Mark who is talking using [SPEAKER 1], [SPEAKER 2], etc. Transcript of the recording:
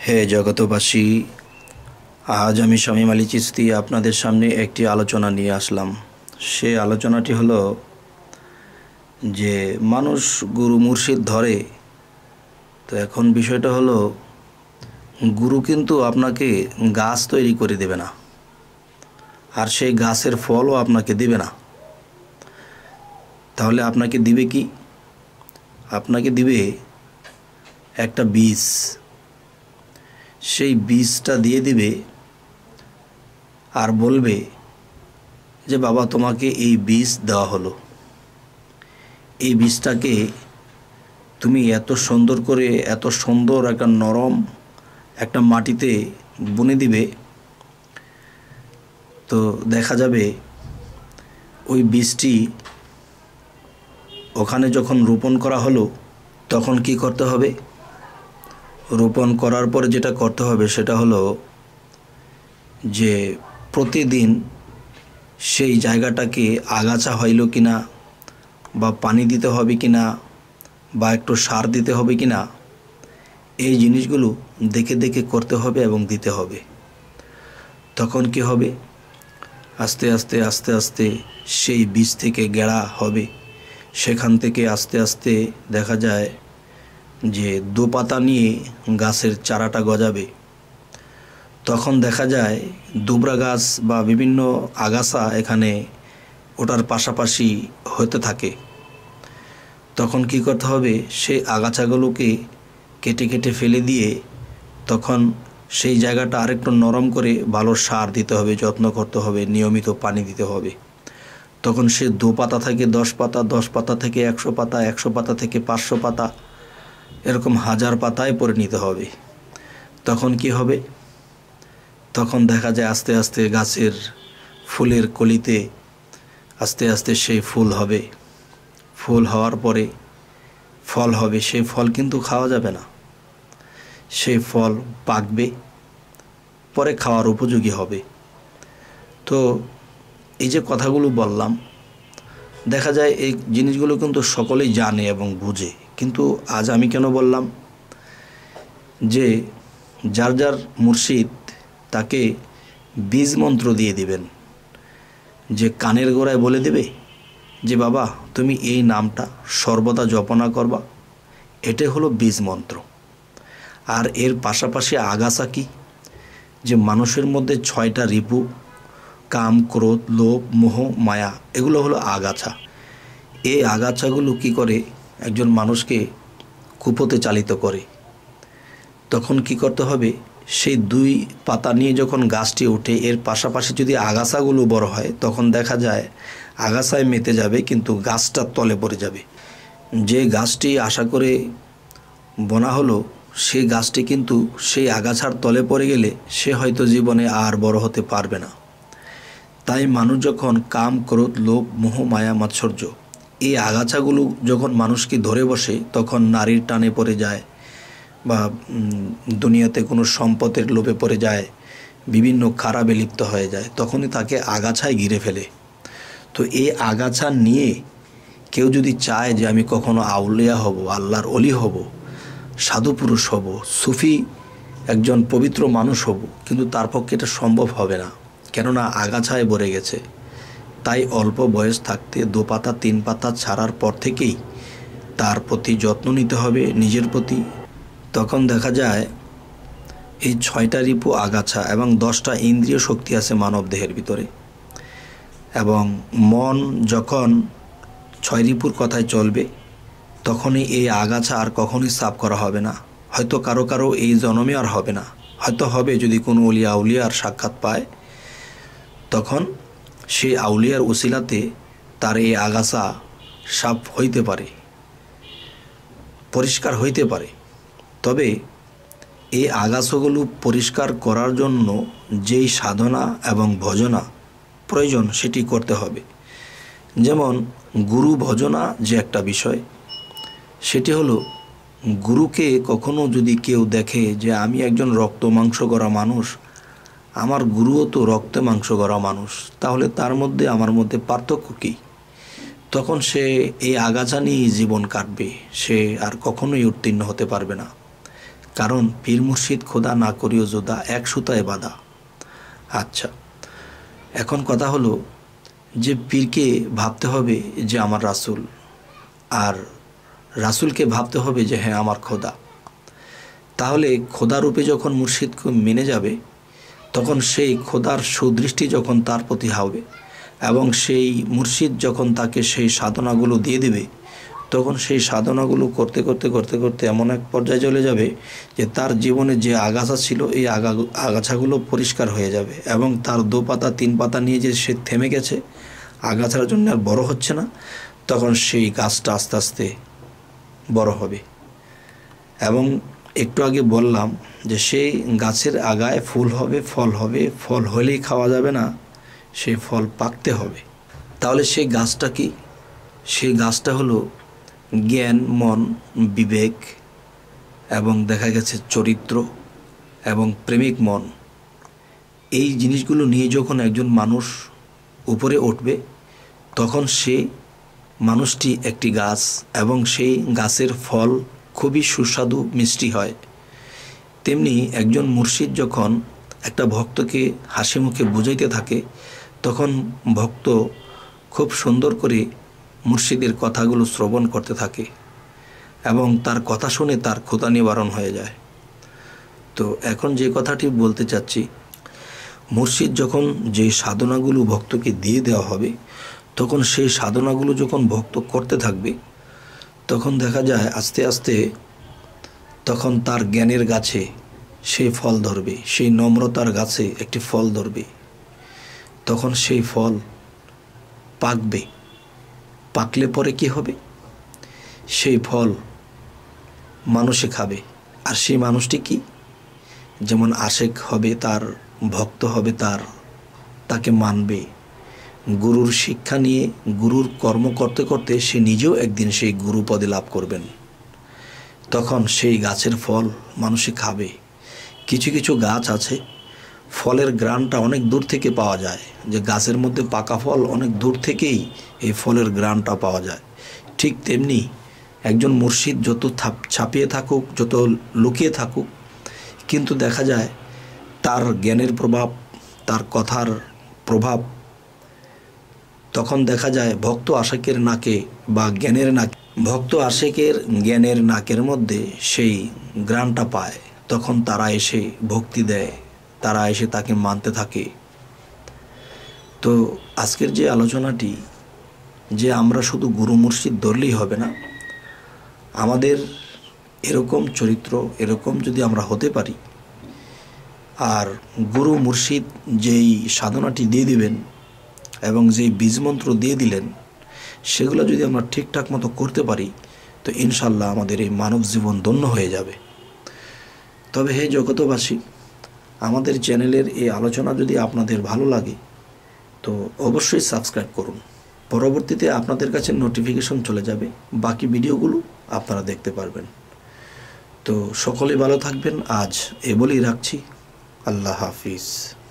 [SPEAKER 1] হে জগতবাসী, আজ আমি শামিম আলী চিস্তি আপনাদের সামনে একটি আলোচনা নিয়ে আসলাম। সে আলোচনাটি হলো যে মানুষ গুরু মুর্শিদ ধরে, তো এখন বিষয়টা হলো গুরু কিন্তু আপনাকে গাছ তৈরি করে দেবে না, আর সেই গাছের ফলও আপনাকে দেবে না। তাহলে আপনাকে দিবে কি? আপনাকে দিবে একটা বীজ। সেই বীজটা দিয়ে দিবে আর বলবে যে বাবা, তোমাকে এই বীজ দেওয়া হলো, এই বীজটাকে তুমি এত সুন্দর করে, এত সুন্দর একটা নরম একটা মাটিতে বুনে দিবে। তো দেখা যাবে ওই বীজটি ওখানে যখন রোপণ করা হলো, তখন কি করতে হবে? রোপণ করার পরে যেটা করতে হবে সেটা হলো যে প্রতিদিন সেই জায়গাটাকে আগাছা হইল কিনা, বা পানি দিতে হবে কিনা, বা একটু সার দিতে হবে কিনা, এই জিনিসগুলো দেখে দেখে করতে হবে এবং দিতে হবে। তখন কি হবে? আস্তে আস্তে আস্তে আস্তে সেই বীজ থেকে গেড়া হবে। সেখান থেকে আস্তে আস্তে দেখা যায় যে দোপাতা নিয়ে গাছের চারাটা গজাবে। তখন দেখা যায় দুবরা গাছ বা বিভিন্ন আগাছা এখানে ওটার পাশাপাশি হতে থাকে। তখন কি করতে হবে? সেই আগাছাগুলোকে কেটে কেটে ফেলে দিয়ে তখন সেই জায়গাটা আরেকটু নরম করে ভালো সার দিতে হবে, যত্ন করতে হবে, নিয়মিত পানি দিতে হবে। তখন সে 2 পাতা থেকে 10 পাতা, 10 পাতা থেকে 100 পাতা, 100 পাতা থেকে 500 পাতা, এরকম 1000 পাতায় পরিণত হবে। তখন কি হবে? তখন দেখা যায় আস্তে আস্তে গাছের ফুলের কলিতে আস্তে আস্তে সেই ফুল হবে। ফুল হওয়ার পরে ফল হবে। সেই ফল কিন্তু খাওয়া যাবে না, সেই ফল পাকবে, পরে খাওয়ার উপযোগী হবে। তো এই যে কথাগুলো বললাম, দেখা যায় এই জিনিসগুলো কিন্তু সকলেই জানে এবং বুঝে, কিন্তু আজ আমি কেন বললাম যে যার যার মুর্শিদ তাকে বীজ মন্ত্র দিয়ে দিবেন, যে কানের গোড়ায় বলে দেবে যে বাবা, তুমি এই নামটা সর্বদা জপনা করবা। এটাই হলো বীজ মন্ত্র। আর এর পাশাপাশি আগাছা কি? যে মানুষের মধ্যে 6টা রিপু, কাম, ক্রোধ, লোভ, মোহ, মায়া, এগুলো হলো আগাছা। এই আগাছাগুলো কি করে? একজন মানুষকে কুপথে চালিত করে। তখন কি করতে হবে? সেই 2 পাতা নিয়ে যখন গাছটি ওঠে, এর পাশাপাশি যদি আগাছাগুলো বড় হয়, তখন দেখা যায় আগাছায় মেতে যাবে, কিন্তু গাছটা তলে পড়ে যাবে। যে গাছটি আশা করে বোনা হলো, সেই গাছটি কিন্তু সেই আগাছার তলে পড়ে গেলে সে হয়তো জীবনে আর বড় হতে পারবে না। তাই মানুষ যখন কাম, ক্রোধ, লোভ, মোহ, মায়া, মাৎসর্য, এই আগাছাগুলো যখন মানুষকে ধরে বসে, তখন নারীর টানে পড়ে যায়, বা দুনিয়াতে কোনো সম্পদের লোভে পড়ে যায়, বিভিন্ন খারাপে লিপ্ত হয়ে যায়, তখনই তাকে আগাছায় ঘিরে ফেলে। তো এই আগাছা নিয়ে কেউ যদি চায় যে আমি কখনো আউলিয়া হব, আল্লাহর অলি হব, সাধু পুরুষ হব, সুফি একজন পবিত্র মানুষ হব, কিন্তু তার পক্ষে এটা সম্ভব হবে না, কেননা আগাছায় ভরে গেছে। তাই অল্প বয়স থাকতে 2 পাতা 3 পাতা ছাড়ার পর থেকেই তার প্রতি যত্ন নিতে হবে, নিজের প্রতি। তখন দেখা যায় এই 6টা রিপু আগাছা এবং 10টা ইন্দ্রিয় শক্তি আছে মানব দেহের ভিতরে, এবং মন যখন 6 রিপুর কথায় চলবে, তখনই এই আগাছা আর কখনোই সাফ করা হবে না। হয়তো কারো কারো এই জন্মে আর হবে না, হয়তো হবে যদি কোনো আউলিয়ার সাক্ষাৎ পায়, তখন সেই আউলিয়ার উসিলাতে তার এই আগাছা সাফ হইতে পারে, পরিষ্কার হইতে পারে। তবে এই আগাছাগুলো পরিষ্কার করার জন্য যেই সাধনা এবং ভজনা প্রয়োজন, সেটি করতে হবে। যেমন গুরু ভজনা যে একটা বিষয়, সেটি হলো গুরুকে কখনো যদি কেউ দেখে যে আমি একজন রক্ত মাংস গড়া মানুষ, আমার গুরুও তো রক্ত মাংস গড়া মানুষ, তাহলে তার মধ্যে আমার মধ্যে পার্থক্য কী? তখন সে এই আগাছা নিয়েই জীবন কাটবে, সে আর কখনোই উত্তীর্ণ হতে পারবে না। কারণ পীর মুর্শিদ খোদা না করিও যোদা, এক সুতায় বাঁধা। আচ্ছা, এখন কথা হলো যে পীরকে ভাবতে হবে যে আমার রাসূল, আর রাসূলকে ভাবতে হবে যে হ্যাঁ আমার খোদা। তাহলে খোদা রূপে যখন মুর্শিদকে মেনে যাবে, তখন সেই খোদার সুদৃষ্টি যখন তার প্রতি হবে এবং সেই মুর্শিদ যখন তাকে সেই সাধনাগুলো দিয়ে দেবে, তখন সেই সাধনাগুলো করতে করতে করতে করতে এমন এক পর্যায়ে চলে যাবে যে তার জীবনে যে আগাছা ছিল এই আগাছাগুলো পরিষ্কার হয়ে যাবে এবং তার 2 পাতা 3 পাতা নিয়ে যে সে থেমে গেছে, আগাছার জন্য আর বড় হচ্ছে না, তখন সেই গাছটা আস্তে আস্তে বড় হবে। এবং একটু আগে বললাম যে সেই গাছের আগায় ফুল হবে, ফল হবে, ফল হলেই খাওয়া যাবে না, সেই ফল পাকতে হবে। তাহলে সেই গাছটা কি? সেই গাছটা হলো জ্ঞান, মন, বিবেক এবং দেখা গেছে চরিত্র এবং প্রেমিক মন। এই জিনিসগুলো নিয়ে যখন একজন মানুষ উপরে উঠবে, তখন সে মানুষটি একটি গাছ এবং সেই গাছের ফল খুবই সুস্বাদু মিষ্টি হয়। তেমনি একজন মুর্শিদ যখন একটা ভক্তকে হাসি মুখে বুঝাইতে থাকে, তখন ভক্ত খুব সুন্দর করে মুর্শিদের কথাগুলো শ্রবণ করতে থাকে এবং তার কথা শুনে তার ক্ষুধা নিবারণ হয়ে যায়। তো এখন যে কথাটি বলতে চাচ্ছি, মুর্শিদ যখন যে সাধনাগুলো ভক্তকে দিয়ে দেওয়া হবে, তখন সেই সাধনাগুলো যখন ভক্ত করতে থাকবে, তখন দেখা যায় আস্তে আস্তে তখন তার জ্ঞানের গাছে সেই ফল ধরবে, সেই নম্রতার গাছে একটি ফল ধরবে। তখন সেই ফল পাকবে। পাকলে পরে কি হবে? সেই ফল মানুষে খাবে। আর সেই মানুষটি কি? যেমন আশেক হবে তার, ভক্ত হবে তার, তাকে মানবে। গুরুর শিক্ষা নিয়ে গুরুর কর্ম করতে করতে সে নিজেও একদিন সেই গুরু পদে লাভ করবেন। তখন সেই গাছের ফল মানুষে খাবে। কিছু কিছু গাছ আছে ফলের গ্রানটা অনেক দূর থেকে পাওয়া যায়, যে গাছের মধ্যে পাকা ফল অনেক দূর থেকেই এই ফলের গ্রানটা পাওয়া যায়। ঠিক তেমনি একজন মুর্শিদ যত ছাপিয়ে থাকুক, যত লুকিয়ে থাকুক, কিন্তু দেখা যায় তার জ্ঞানের প্রভাব, তার কথার প্রভাব, তখন দেখা যায় ভক্ত আশেকের নাকে বা জ্ঞানের নাকে, ভক্ত আশেকের জ্ঞানের নাকের মধ্যে সেই গ্রানটা পায়। তখন তারা এসে ভক্তি দেয়, তারা এসে তাকে মানতে থাকে। তো আজকের যে আলোচনাটি, যে আমরা শুধু গুরু মুর্শিদ ধরলেই হবে না, আমাদের এরকম চরিত্র, এরকম যদি আমরা হতে পারি, আর গুরু মুর্শিদ যেই সাধনাটি দিয়ে দিবেন এবং যেই বীজমন্ত্র দিয়ে দিলেন, সেগুলো যদি আমরা ঠিকঠাক মতো করতে পারি, তো ইনশাল্লাহ আমাদের এই মানব জীবন ধন্য হয়ে যাবে। তবে হে জগতবাসী, আমাদের চ্যানেলের এই আলোচনা যদি আপনাদের ভালো লাগে, তো অবশ্যই সাবস্ক্রাইব করুন। পরবর্তীতে আপনাদের কাছে নোটিফিকেশন চলে যাবে, বাকি ভিডিওগুলো আপনারা দেখতে পারবেন। তো সকলে ভালো থাকবেন। আজ এ বলেই রাখছি। আল্লাহ হাফিজ।